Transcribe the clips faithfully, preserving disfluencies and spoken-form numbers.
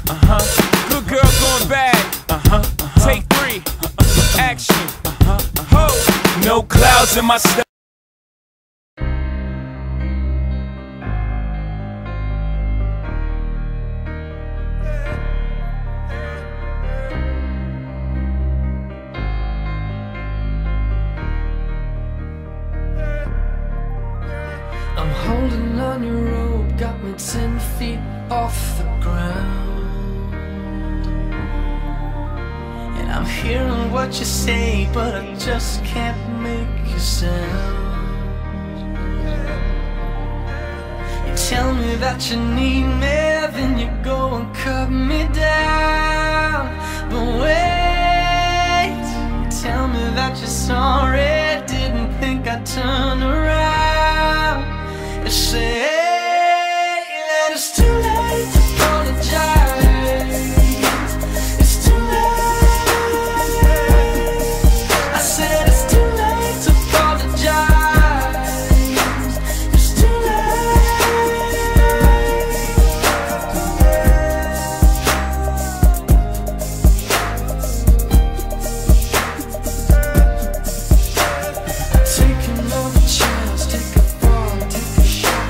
Uh-huh. Good girl going bad. Uh-huh. Uh-huh. Take three. Uh-huh. Action. Uh-huh. Ho. No clouds in my step. I'm holding on your rope, got me ten feet off the ground. And I'm hearing what you say, but I just can't make a sound. You tell me that you need me, then you go and cut me down. But wait, you tell me that you're sorry, didn't think I'd turn around. You say that it's too late to apologize. It's too late. I said it's too late to apologize. It's too late. Taking all the chance, take a fall, take a shot.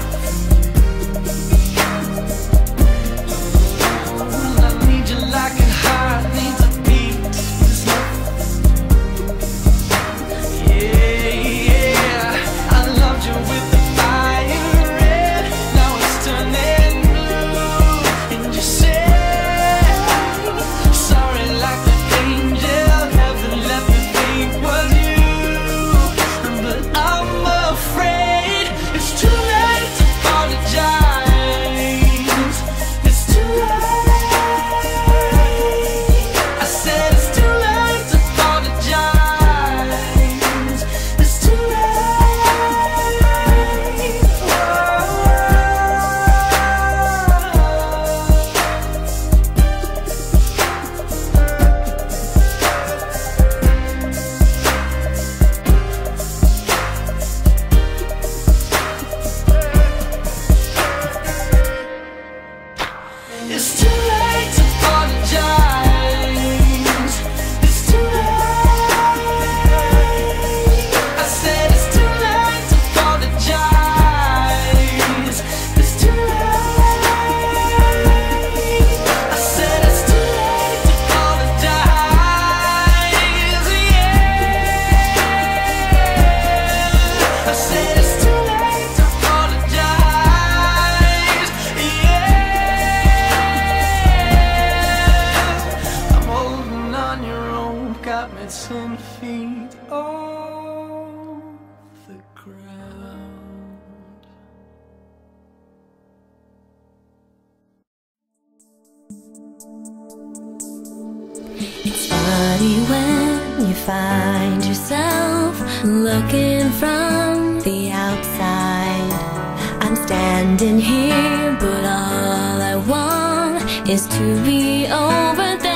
I need you like a heart needs a beat. Yeah, yeah. I loved you with the fire red, now it's turning blue. And you say sorry like the angel heaven let me think was you. But I'm afraid it's too late to apologize. It's too late. I said it's too late to apologize. It's too late. It's too late to apologize. It's too late. I said it's too late to apologize. It's too late. I said it's too late to apologize. Yeah. I said it's too late to apologize. Yeah. I'm holding on your rope, got me ten feet off the ground. It's funny when you find yourself looking from the outside. I'm standing here, but all I want is to be over there.